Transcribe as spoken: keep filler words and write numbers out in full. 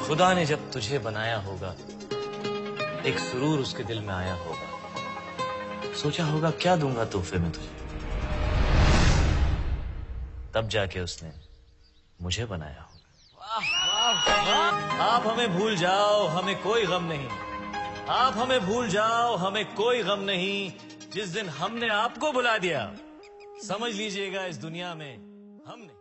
खुदा ने जब तुझे बनाया होगा, एक सुरूर उसके दिल में आया होगा, सोचा होगा क्या दूंगा तोहफे में तुझे, तब जाके उसने मुझे बनाया होगा। आप हमें भूल जाओ, हमें कोई गम नहीं। आप हमें भूल जाओ, हमें कोई गम नहीं। जिस दिन हमने आपको बुला दिया, समझ लीजिएगा इस दुनिया में हमने